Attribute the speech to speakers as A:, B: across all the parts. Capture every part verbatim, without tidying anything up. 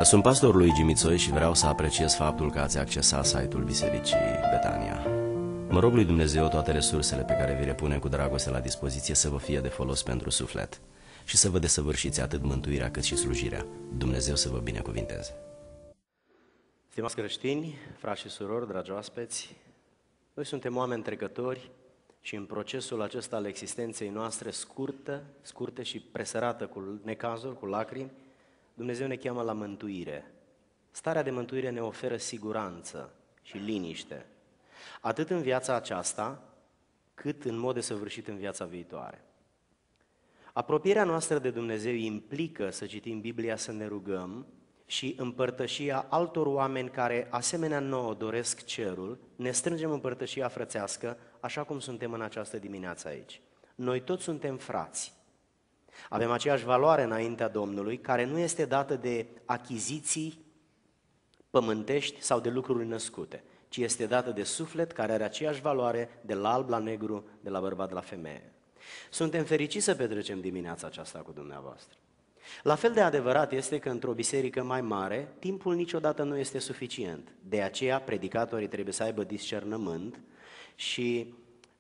A: Sunt pastorul lui Gimițoi și vreau să apreciez faptul că ați accesat site-ul Bisericii Betania. Mă rog lui Dumnezeu toate resursele pe care vi le pune cu dragoste la dispoziție să vă fie de folos pentru suflet și să vă desăvârșiți atât mântuirea cât și slujirea. Dumnezeu să vă binecuvinteze.
B: Stimați creștini, frați și surori, dragi oaspeți, noi suntem oameni trecători și în procesul acesta al existenței noastre scurtă, scurtă și presărată cu necazuri, cu lacrimi, Dumnezeu ne cheamă la mântuire. Starea de mântuire ne oferă siguranță și liniște, atât în viața aceasta, cât în mod desăvârșit în viața viitoare. Apropierea noastră de Dumnezeu implică să citim Biblia, să ne rugăm și împărtășia altor oameni care, asemenea nouă, doresc cerul, ne strângem în părtășia frățească, așa cum suntem în această dimineață aici. Noi toți suntem frați. Avem aceeași valoare înaintea Domnului, care nu este dată de achiziții pământești sau de lucruri născute, ci este dată de suflet care are aceeași valoare de la alb la negru, de la bărbat la femeie. Suntem fericiți să petrecem dimineața aceasta cu dumneavoastră. La fel de adevărat este că într-o biserică mai mare, timpul niciodată nu este suficient. De aceea, predicatorii trebuie să aibă discernământ și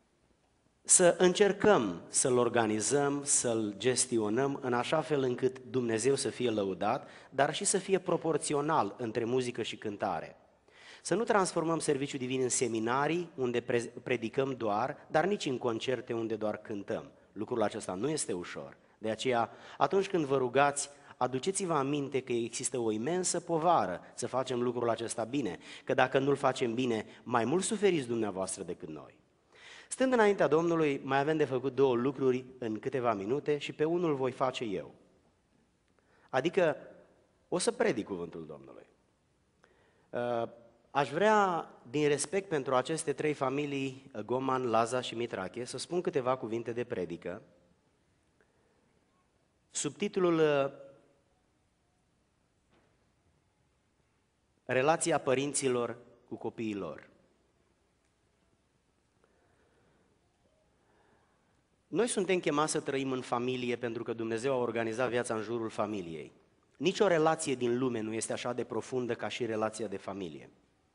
B: să încercăm să-l organizăm, să-l gestionăm în așa fel încât Dumnezeu să fie lăudat, dar și să fie proporțional între muzică și cântare. Să nu transformăm serviciul divin în seminarii unde predicăm doar, dar nici în concerte unde doar cântăm. Lucrul acesta nu este ușor. De aceea, atunci când vă rugați, aduceți-vă aminte că există o imensă povară să facem lucrul acesta bine, că dacă nu-l facem bine, mai mult suferiți dumneavoastră decât noi. Stând înaintea Domnului, mai avem de făcut două lucruri în câteva minute și pe unul voi face eu. Adică o să predic cuvântul Domnului. Aș vrea, din respect pentru aceste trei familii, Goman, Laza și Mitrache, să spun câteva cuvinte de predică. Subtitlul Relația părinților cu copiii lor. Noi suntem chemați să trăim în familie pentru că Dumnezeu a organizat viața în jurul familiei. Nici o relație din lume nu este așa de profundă ca și relația de familie.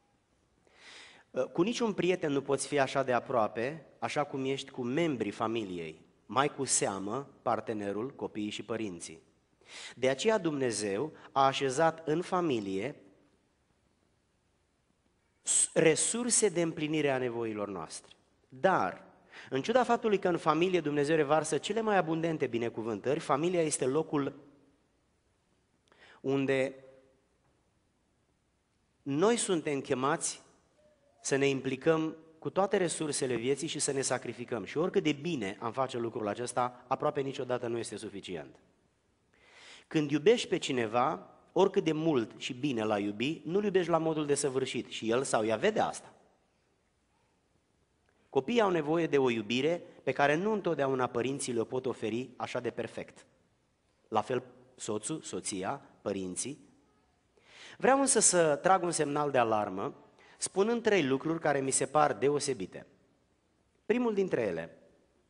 B: Cu niciun prieten nu poți fi așa de aproape, așa cum ești cu membrii familiei, mai cu seamă partenerul, copiii și părinții. De aceea Dumnezeu a așezat în familie resurse de împlinire a nevoilor noastre. Dar, în ciuda faptului că în familie Dumnezeu revarsă cele mai abundente binecuvântări, familia este locul unde noi suntem chemați să ne implicăm cu toate resursele vieții și să ne sacrificăm. Și oricât de bine am face lucrul acesta, aproape niciodată nu este suficient. Când iubești pe cineva, oricât de mult și bine l-ai iubi, nu-l iubești la modul desăvârșit și el sau ea vede asta. Copiii au nevoie de o iubire pe care nu întotdeauna părinții le pot oferi așa de perfect. La fel soțul, soția, părinții. Vreau însă să trag un semnal de alarmă, spunând trei lucruri care mi se par deosebite. Primul dintre ele,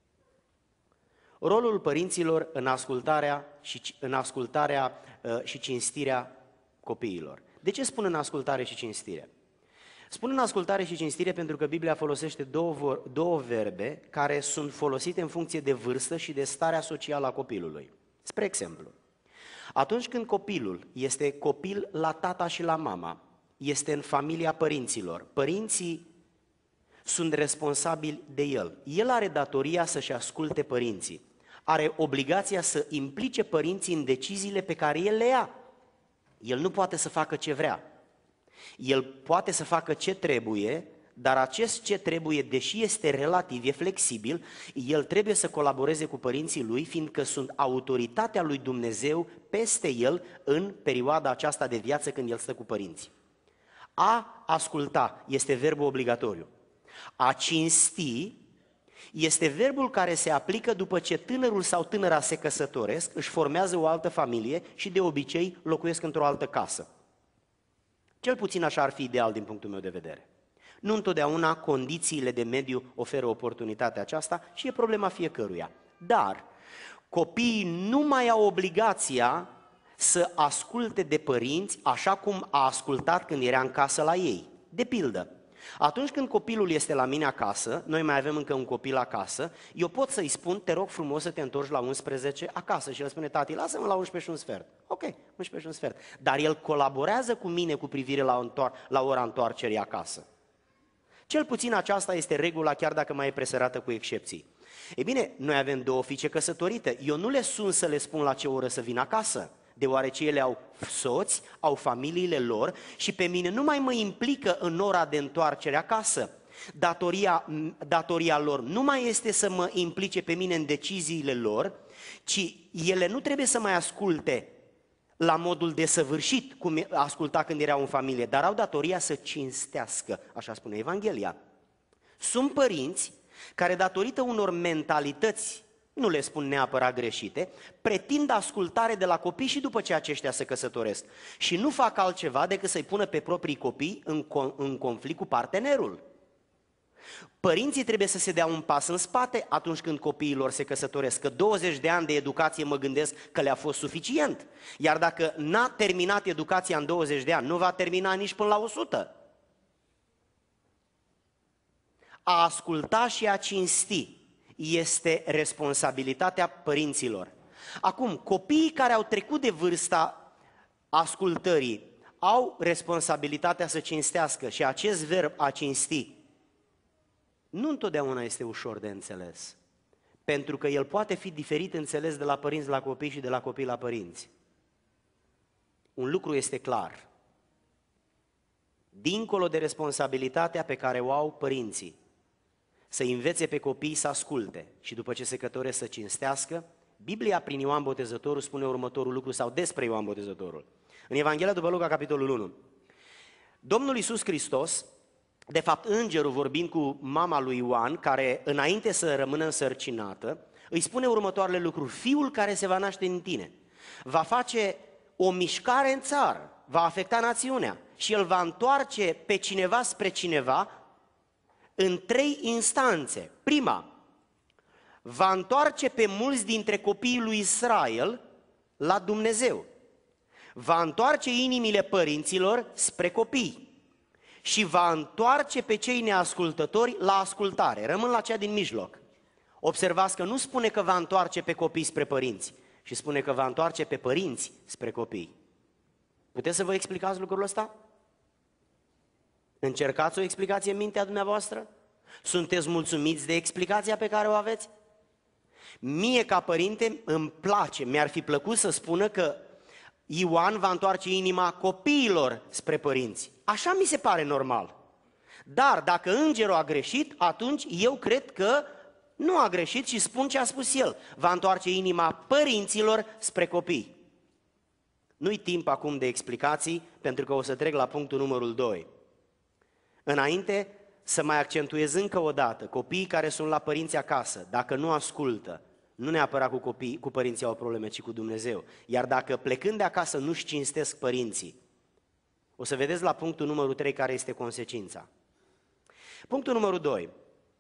B: rolul părinților în ascultarea și, în ascultarea, uh, și cinstirea copiilor. De ce spun în ascultare și cinstire? Spun în ascultare și cinstire pentru că Biblia folosește două, două verbe care sunt folosite în funcție de vârstă și de starea socială a copilului. Spre exemplu, atunci când copilul este copil la tata și la mama, este în familia părinților, părinții sunt responsabili de el. El are datoria să-și asculte părinții, are obligația să implice părinții în deciziile pe care el le ia. El nu poate să facă ce vrea. El poate să facă ce trebuie, dar acest ce trebuie, deși este relativ, e flexibil, el trebuie să colaboreze cu părinții lui, fiindcă sunt autoritatea lui Dumnezeu peste el în perioada aceasta de viață când el stă cu părinții. A asculta este verbul obligatoriu. A cinsti este verbul care se aplică după ce tânărul sau tânăra se căsătoresc, își formează o altă familie și de obicei locuiesc într-o altă casă. Cel puțin așa ar fi ideal din punctul meu de vedere. Nu întotdeauna condițiile de mediu oferă oportunitatea aceasta și e problema fiecăruia. Dar copiii nu mai au obligația să asculte de părinți așa cum a ascultat când era în casă la ei. De pildă, atunci când copilul este la mine acasă, noi mai avem încă un copil acasă, eu pot să-i spun, te rog frumos să te întorci la unsprezece acasă. Și el spune, tati, lasă-mă la unsprezece și un sfert. Ok, unsprezece și un sfert. Dar el colaborează cu mine cu privire la, întoar- la ora întoarcerii acasă. Cel puțin aceasta este regula, chiar dacă mai e presărată cu excepții. Ei bine, noi avem două fiice căsătorite. Eu nu le sun să le spun la ce oră să vină acasă, deoarece ele au soți, au familiile lor și pe mine nu mai mă implică în ora de întoarcere acasă. Datoria, datoria lor nu mai este să mă implice pe mine în deciziile lor, ci ele nu trebuie să mai asculte la modul desăvârșit, cum asculta când erau în familie, dar au datoria să cinstească, așa spune Evanghelia. Sunt părinți care, datorită unor mentalități, nu le spun neapărat greșite, pretind ascultare de la copii și după ce aceștia se căsătoresc. Și nu fac altceva decât să-i pună pe proprii copii în, în conflict cu partenerul. Părinții trebuie să se dea un pas în spate atunci când copiii lor se căsătoresc, că douăzeci de ani de educație mă gândesc că le-a fost suficient. Iar dacă n-a terminat educația în douăzeci de ani, nu va termina nici până la o sută. A asculta și a cinsti este responsabilitatea părinților. Acum, copiii care au trecut de vârsta ascultării au responsabilitatea să cinstească și acest verb a cinsti nu întotdeauna este ușor de înțeles, pentru că el poate fi diferit înțeles de la părinți la copii și de la copii la părinți. Un lucru este clar, dincolo de responsabilitatea pe care o au părinții, să învețe pe copii să asculte și după ce se căsătoresc să cinstească, Biblia prin Ioan Botezătorul spune următorul lucru sau despre Ioan Botezătorul. În Evanghelia după Luca, capitolul unu, Domnul Iisus Hristos, de fapt îngerul vorbind cu mama lui Ioan, care înainte să rămână însărcinată, îi spune următoarele lucruri: fiul care se va naște în tine va face o mișcare în țară, va afecta națiunea și el va întoarce pe cineva spre cineva în trei instanțe. Prima, va întoarce pe mulți dintre copiii lui Israel la Dumnezeu. Va întoarce inimile părinților spre copii și va întoarce pe cei neascultători la ascultare. Rămân la cea din mijloc. Observați că nu spune că va întoarce pe copii spre părinți, ci spune că va întoarce pe părinți spre copii. Puteți să vă explicați lucrul ăsta? Încercați o explicație în mintea dumneavoastră? Sunteți mulțumiți de explicația pe care o aveți? Mie, ca părinte, îmi place, mi-ar fi plăcut să spună că Ioan va întoarce inima copiilor spre părinți. Așa mi se pare normal. Dar dacă îngerul a greșit, atunci eu cred că nu a greșit și spun ce a spus el. Va întoarce inima părinților spre copii. Nu-i timp acum de explicații, pentru că o să trec la punctul numărul doi. Înainte să mai accentuez încă o dată, copiii care sunt la părinți acasă, dacă nu ascultă, nu neapărat cu copii, cu părinții au probleme, ci cu Dumnezeu. Iar dacă plecând de acasă nu-și cinstesc părinții, o să vedeți la punctul numărul trei care este consecința. Punctul numărul doi.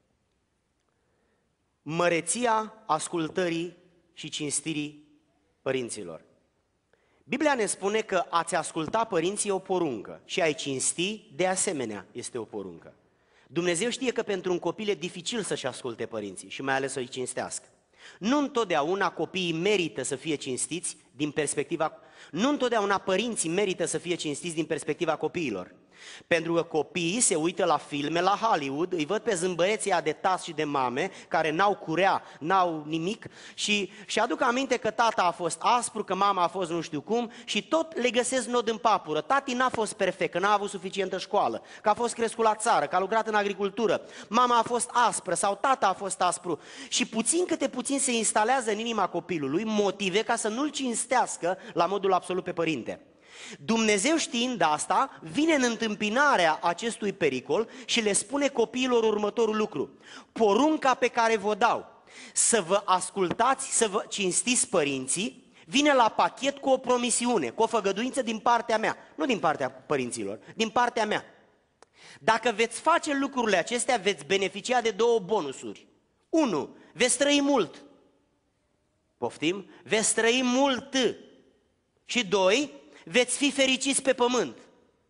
B: Măreția ascultării și cinstirii părinților. Biblia ne spune că a-ți asculta părinții e o poruncă și a-i cinsti de asemenea este o poruncă. Dumnezeu știe că pentru un copil e dificil să-și asculte părinții și mai ales să-i cinstească. Nu întotdeauna copiii merită să fie cinstiți din perspectiva... Nu întotdeauna părinții merită să fie cinstiți din perspectiva copiilor. Pentru că copiii se uită la filme, la Hollywood, îi văd pe zâmbăreții de tați și de mame care n-au curea, n-au nimic și și aduc aminte că tata a fost aspru, că mama a fost nu știu cum și tot le găsesc nod în papură. Tati n-a fost perfect, că n-a avut suficientă școală, că a fost crescut la țară, că a lucrat în agricultură, mama a fost aspră sau tata a fost aspru și puțin câte puțin se instalează în inima copilului motive ca să nu-l cinstească la modul absolut pe părinte. Dumnezeu, știind asta, vine în întâmpinarea acestui pericol și le spune copiilor următorul lucru: porunca pe care vă dau să vă ascultați, să vă cinstiți părinții, vine la pachet cu o promisiune, cu o făgăduință din partea mea, nu din partea părinților, din partea mea. Dacă veți face lucrurile acestea, veți beneficia de două bonusuri. Unu, veți trăi mult. Poftim? Veți trăi mult. Și doi, veți fi fericiți pe pământ.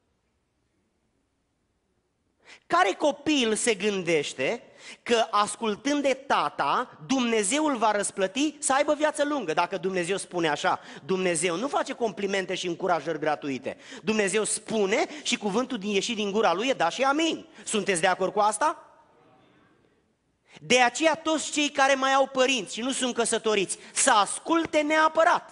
B: Care copil se gândește că ascultând de tata, Dumnezeu îl va răsplăti să aibă viață lungă? Dacă Dumnezeu spune așa, Dumnezeu nu face complimente și încurajări gratuite. Dumnezeu spune și cuvântul din ieșit din gura lui e da și amin. Sunteți de acord cu asta? De aceea toți cei care mai au părinți și nu sunt căsătoriți, să asculte neapărat.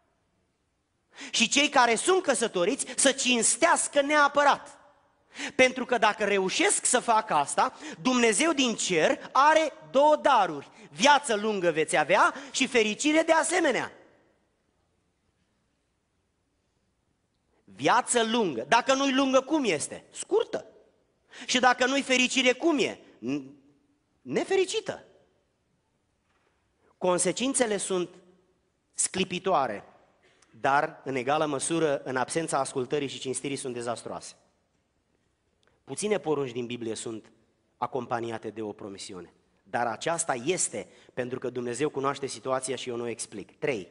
B: Și cei care sunt căsătoriți să cinstească neapărat. Pentru că dacă reușesc să facă asta, Dumnezeu din cer are două daruri. Viață lungă veți avea și fericire de asemenea. Viață lungă. Dacă nu-i lungă, cum este? Scurtă. Și dacă nu-i fericire, cum e? Nefericită. Consecințele sunt sclipitoare, dar în egală măsură, în absența ascultării și cinstirii, sunt dezastroase. Puține porunci din Biblie sunt acompaniate de o promisiune, dar aceasta este pentru că Dumnezeu cunoaște situația și eu nu o explic. trei.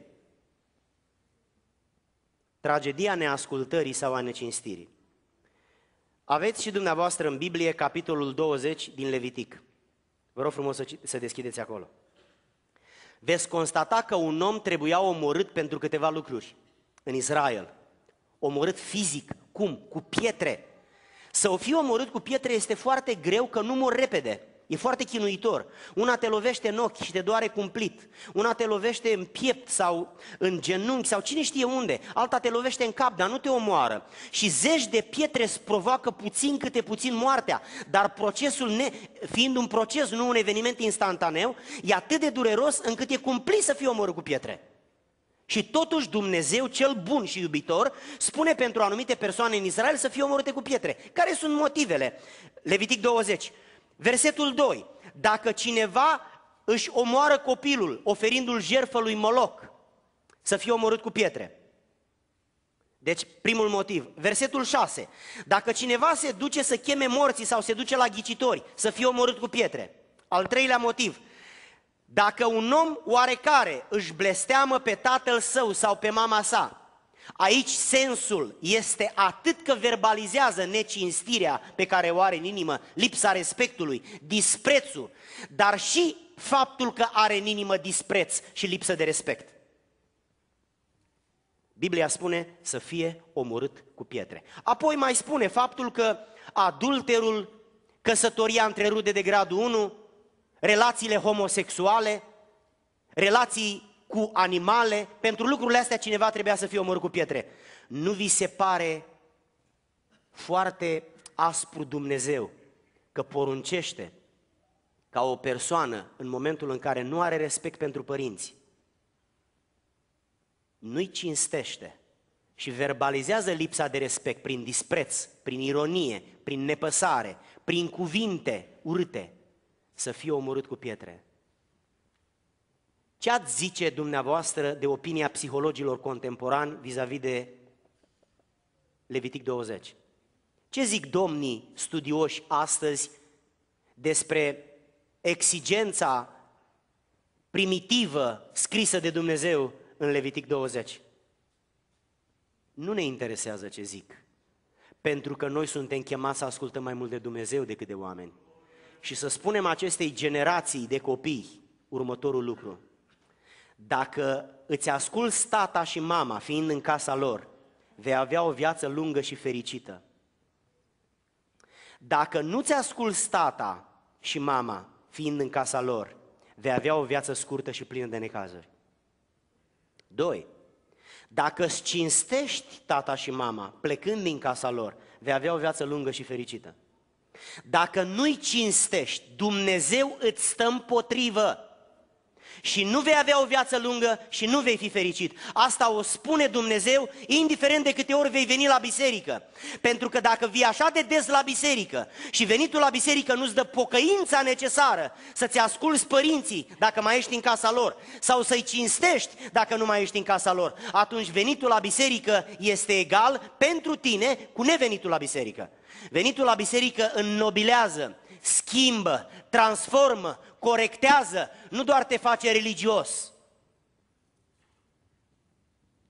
B: Tragedia neascultării sau a necinstirii. Aveți și dumneavoastră în Biblie capitolul douăzeci din Levitic. Vă rog frumos să, să deschideți acolo. Veți constata că un om trebuia omorât pentru câteva lucruri în Israel. Omorât fizic. Cum? Cu pietre. Să o fii omorât cu pietre este foarte greu, că nu mor repede. E foarte chinuitor. Una te lovește în ochi și te doare cumplit. Una te lovește în piept sau în genunchi sau cine știe unde. Alta te lovește în cap, dar nu te omoară. Și zeci de pietre îți provoacă puțin câte puțin moartea. Dar procesul, ne, fiind un proces, nu un eveniment instantaneu, e atât de dureros încât e cumplit să fii omorât cu pietre. Și totuși Dumnezeu, cel bun și iubitor, spune pentru anumite persoane în Israel să fie omorâte cu pietre. Care sunt motivele? Levitic douăzeci. Versetul doi. Dacă cineva își omoară copilul oferindu-l jertfă lui Moloc, să fie omorât cu pietre. Deci primul motiv. Versetul șase. Dacă cineva se duce să cheme morții sau se duce la ghicitori, să fie omorât cu pietre. Al treilea motiv. Dacă un om oarecare își blesteamă pe tatăl său sau pe mama sa, aici sensul este atât că verbalizează necinstirea pe care o are în inimă, lipsa respectului, disprețul, dar și faptul că are în inimă dispreț și lipsă de respect. Biblia spune să fie omorât cu pietre. Apoi mai spune faptul că adulterul, căsătoria între rude de gradul unu, relațiile homosexuale, relații cu animale, pentru lucrurile astea cineva trebuia să fie omorât cu pietre. Nu vi se pare foarte aspru Dumnezeu că poruncește ca o persoană în momentul în care nu are respect pentru părinți, nu-i cinstește și verbalizează lipsa de respect prin dispreț, prin ironie, prin nepăsare, prin cuvinte urâte, să fie omorât cu pietre? Ce ați zice dumneavoastră de opinia psihologilor contemporani vis-a-vis de Levitic douăzeci? Ce zic domnii studioși astăzi despre exigența primitivă scrisă de Dumnezeu în Levitic douăzeci? Nu ne interesează ce zic, pentru că noi suntem chemați să ascultăm mai mult de Dumnezeu decât de oameni. Și să spunem acestei generații de copii următorul lucru: dacă îți asculți tata și mama fiind în casa lor, vei avea o viață lungă și fericită. Dacă nu-ți asculți tata și mama fiind în casa lor, vei avea o viață scurtă și plină de necazuri. Doi. Dacă îți cinstești tata și mama plecând din casa lor, vei avea o viață lungă și fericită. Dacă nu-i cinstești, Dumnezeu îți stă împotrivă și nu vei avea o viață lungă și nu vei fi fericit. Asta o spune Dumnezeu, indiferent de câte ori vei veni la biserică. Pentru că dacă vii așa de des la biserică și venitul la biserică nu-ți dă pocăința necesară să-ți asculți părinții dacă mai ești în casa lor, sau să-i cinstești dacă nu mai ești în casa lor, atunci venitul la biserică este egal pentru tine cu nevenitul la biserică. Venitul la biserică înnobilează, schimbă, transformă, corectează, nu doar te face religios.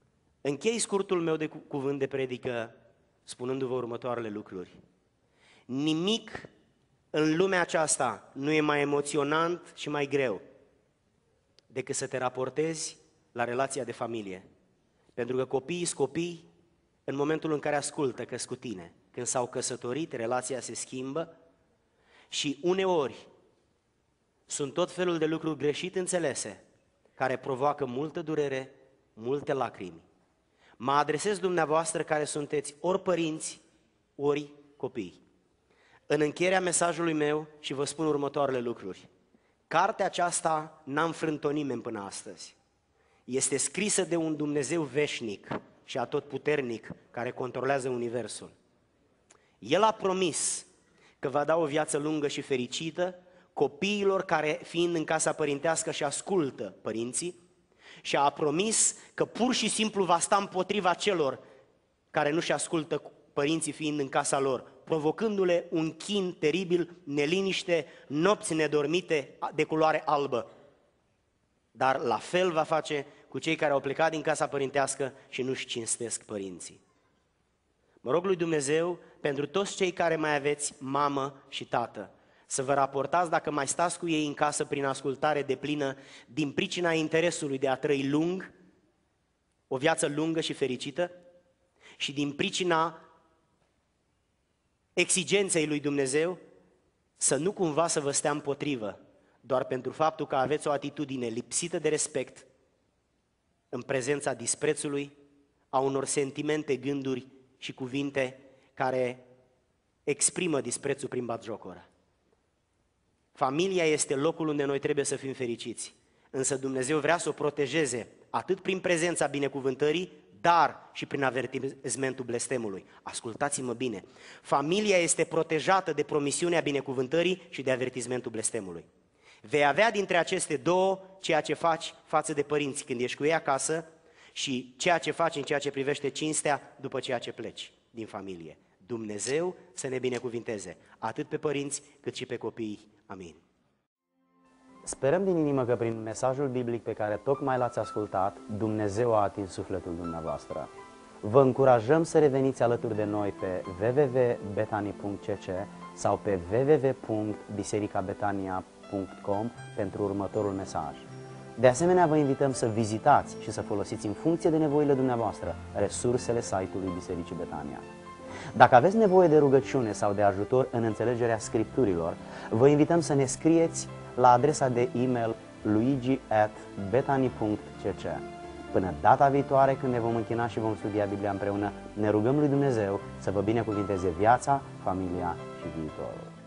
B: Închei scurtul meu de cu- cuvânt de predică spunându-vă următoarele lucruri. Nimic în lumea aceasta nu e mai emoționant și mai greu decât să te raportezi la relația de familie. Pentru că copiii sunt copii în momentul în care ascultă că cu tine. Când s-au căsătorit, relația se schimbă și uneori sunt tot felul de lucruri greșit înțelese care provoacă multă durere, multe lacrimi. Mă adresez dumneavoastră care sunteți ori părinți, ori copii. În încheierea mesajului meu și vă spun următoarele lucruri. Cartea aceasta n-a înfrânt-o nimeni până astăzi. Este scrisă de un Dumnezeu veșnic și atotputernic care controlează universul. El a promis că va da o viață lungă și fericită copiilor care, fiind în casa părintească, și ascultă părinții, și a promis că pur și simplu va sta împotriva celor care nu-și ascultă părinții fiind în casa lor, provocându-le un chin teribil, neliniște, nopți nedormite de culoare albă. Dar la fel va face cu cei care au plecat din casa părintească și nu-și cinstesc părinții. Mă rog lui Dumnezeu, pentru toți cei care mai aveți mamă și tată, să vă raportați dacă mai stați cu ei în casă prin ascultare deplină din pricina interesului de a trăi lung, o viață lungă și fericită, și din pricina exigenței lui Dumnezeu să nu cumva să vă stea împotrivă, doar pentru faptul că aveți o atitudine lipsită de respect în prezența disprețului, a unor sentimente, gânduri și cuvinte care exprimă disprețul prin batjocură. Familia este locul unde noi trebuie să fim fericiți, însă Dumnezeu vrea să o protejeze atât prin prezența binecuvântării, dar și prin avertismentul blestemului. Ascultați-mă bine, familia este protejată de promisiunea binecuvântării și de avertismentul blestemului. Vei avea dintre aceste două ceea ce faci față de părinți când ești cu ei acasă și ceea ce faci în ceea ce privește cinstea după ceea ce pleci din familie. Dumnezeu să ne binecuvinteze, atât pe părinți cât și pe copii. Amin.
C: Sperăm din inimă că prin mesajul biblic pe care tocmai l-ați ascultat, Dumnezeu a atins sufletul dumneavoastră. Vă încurajăm să reveniți alături de noi pe w w w punct betani punct c c sau pe w w w punct biserica betania punct com pentru următorul mesaj. De asemenea, vă invităm să vizitați și să folosiți în funcție de nevoile dumneavoastră resursele site-ului Bisericii Betania. Dacă aveți nevoie de rugăciune sau de ajutor în înțelegerea Scripturilor, vă invităm să ne scrieți la adresa de e-mail luigi at betani punct c c. Până data viitoare, când ne vom închina și vom studia Biblia împreună, ne rugăm lui Dumnezeu să vă binecuvinteze viața, familia și viitorul.